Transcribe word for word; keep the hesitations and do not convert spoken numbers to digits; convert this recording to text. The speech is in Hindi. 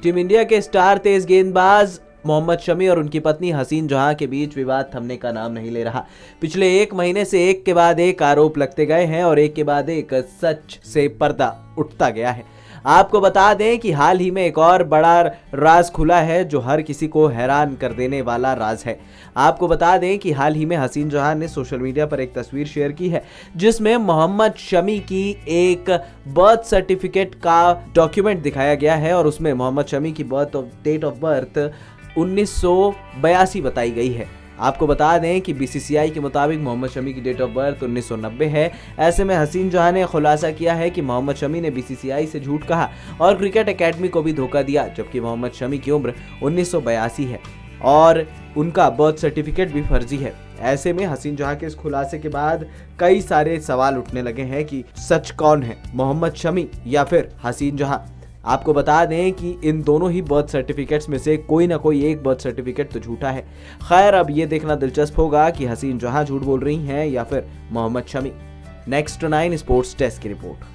टीम इंडिया के स्टार तेज गेंदबाज मोहम्मद शमी और उनकी पत्नी हसीन जहां के बीच विवाद थमने का नाम नहीं ले रहा। पिछले एक महीने से एक के बाद एक आरोप लगते गए हैं और एक के बाद एक सच से पर्दा उठता गया है। आपको बता दें कि हाल ही में एक और बड़ा राज खुला है जो हर किसी को हैरान कर देने वाला राज है। आपको बता दें कि हाल ही में हसीन जहां ने सोशल मीडिया पर एक तस्वीर शेयर की है जिसमें मोहम्मद शमी की एक बर्थ सर्टिफिकेट का डॉक्यूमेंट दिखाया गया है और उसमें मोहम्मद शमी की बर्थ डेट ऑफ बर्थ उन्नीस सौ बयासी बताई गई है। आपको बता दें कि बीसीसीआई के मुताबिक मोहम्मद शमी की डेट ऑफ बर्थ उन्नीस सौ नब्बे है। ऐसे में हसीन जहां ने खुलासा किया है कि मोहम्मद शमी ने बीसीसीआई से झूठ कहा और क्रिकेट एकेडमी को भी धोखा दिया, जबकि मोहम्मद शमी की उम्र उन्नीस सौ बयासी है और उनका बर्थ सर्टिफिकेट भी फर्जी है। ऐसे में हसीन जहां के इस खुलासे के बाद कई सारे सवाल उठने लगे हैं कि सच कौन है, मोहम्मद शमी या फिर हसीन जहां। आपको बता दें कि इन दोनों ही बर्थ सर्टिफिकेट्स में से कोई ना कोई एक बर्थ सर्टिफिकेट तो झूठा है। खैर, अब ये देखना दिलचस्प होगा कि हसीन जहां झूठ बोल रही हैं या फिर Mohammed Shami. Next nine sports desk की रिपोर्ट।